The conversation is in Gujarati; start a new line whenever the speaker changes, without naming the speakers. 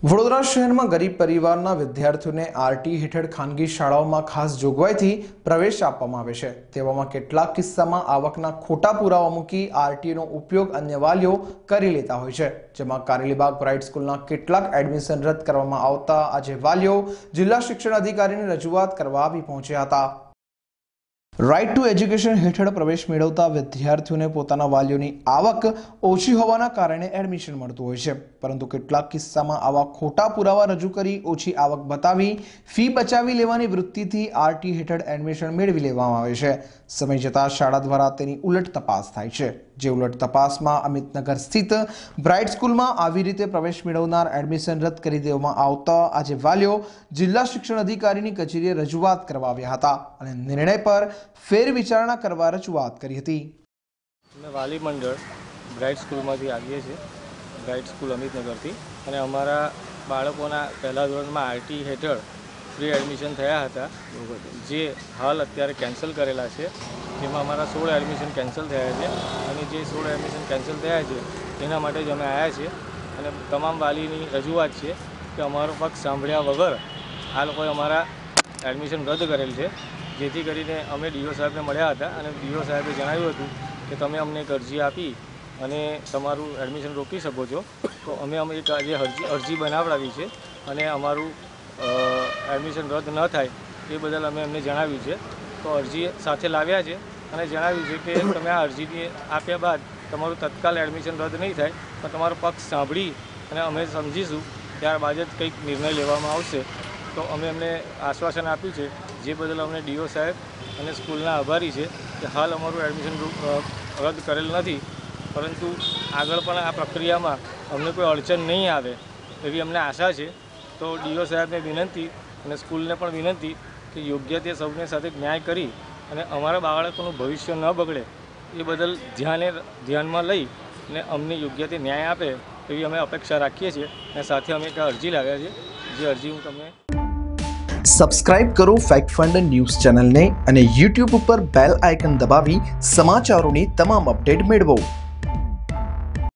વડોદરા શહેરમાં ગરીબ પરિવારના વિદ્યાર્થીઓને આરટી હેઠળ ખાનગી શાળાઓમાં ખાસ જોગવાઈથી પ્રવેશ આપવામાં આવે છે। તેવામાં કેટલાક કિસ્સામાં આવકના ખોટા પુરાવા મૂકી આરટીનો ઉપયોગ અન્ય વાલીઓ કરી લેતા હોય છે, જેમાં કારેલીબાગ બ્રાઇટ સ્કૂલના કેટલાક એડમિશન રદ કરવામાં આવતા આજે વાલીઓ જિલ્લા શિક્ષણ અધિકારીને રજૂઆત કરવા આવી પહોંચ્યા હતા। રાઇટ ટુ એજ્યુકેશન હેઠળ પ્રવેશ મેળવતા વિદ્યાર્થીઓને પોતાના વાલીઓની આવક ઓછી હોવાના કારણે એડમિશન મળતું હોય છે, પરંતુ કેટલાક કિસ્સામાં આવા ખોટા પુરાવા રજૂ કરી ઓછી આવક બતાવી ફી બચાવી લેવાની વૃત્તિથી આરટી હેઠળ એડમિશન મેળવી લેવામાં આવે છે। સમય જતાં શાળા દ્વારા તેની ઉલટ તપાસ થાય છે, જે ઉલટ તપાસમાં અમિતનગર સ્થિત બ્રાઇટ સ્કૂલમાં આવી રીતે પ્રવેશ મેળવનાર એડમિશન રદ કરી દેવામાં આવતા આજે વાલીઓ જિલ્લા શિક્ષણ અધિકારીની કચેરીએ રજૂઆત કરવા આવ્યા હતા અને નિર્ણય પર ફેર વિચારણા કરવા રજૂઆત કરી હતી।
અમે વાલી મંડળ બ્રાઇટ સ્કૂલમાંથી આવીએ છીએ, બ્રાઇટ સ્કૂલ અમિતનગરથી, અને અમારા બાળકોના પહેલા ધોરણમાં આરટી હેઠળ ફ્રી એડમિશન થયા હતા, જે હાલ અત્યારે કેન્સલ કરેલા છે, જેમાં અમારા 16 એડમિશન કેન્સલ થયા છે અને જે 16 એડમિશન કેન્સલ થયા છે તેના માટે જ અમે આવ્યા છીએ અને તમામ વાલીની રજૂઆત છે કે અમારો પક્ષ સાંભળ્યા વગર આ લોકોએ અમારા એડમિશન રદ કરેલ છે, જેથી કરીને અમે ડીઓ સાહેબને મળ્યા હતા અને ડીઓ સાહેબે જણાવ્યું હતું કે તમે અમને એક અરજી આપી અને તમારું એડમિશન રોકી શકો છો, તો અમે એક આજે અરજી બનાવડાવી છે અને અમારું એડમિશન રદ ન થાય એ બદલ અમે એમને જણાવ્યું છે। તો અરજી સાથે લાવ્યા છે અને જણાવ્યું છે કે તમે આ અરજી આપ્યા બાદ તમારું તત્કાલ એડમિશન રદ નહીં થાય, પણ તમારો પક્ષ સાંભળી અને અમે સમજીશું ત્યારબાદ જ કંઈક નિર્ણય લેવામાં આવશે। તો અમે એમને આશ્વાસન આપ્યું છે, જે બદલ અમને ડીઓ સાહેબ અને સ્કૂલના આભારી છે કે હાલ અમારું એડમિશન રદ કરેલ નથી, પરંતુ આગળ પણ આ પ્રક્રિયામાં અમને કોઈ અડચણ નહીં આવે એવી અમને આશા છે। તો ડીઓ સાહેબને વિનંતી અને સ્કૂલને પણ વિનંતી કે યોગ્ય તે સૌને સાથે ન્યાય કરી અને અમારા બાળકોનું ભવિષ્ય ન બગડે એ બદલ ધ્યાનમાં લઈ અને અમને યોગ્ય તે ન્યાય આપે એવી અમે અપેક્ષા રાખીએ છીએ અને સાથે અમે એક અરજી લાવ્યા છે, જે અરજી હું તમને
સબસ્ક્રાઇબ કરો ફેક્ટ ફંડ ન્યૂઝ ચેનલને અને YouTube ઉપર બેલ આઇકન દબાવી સમાચારોની તમામ અપડેટ મેળવો।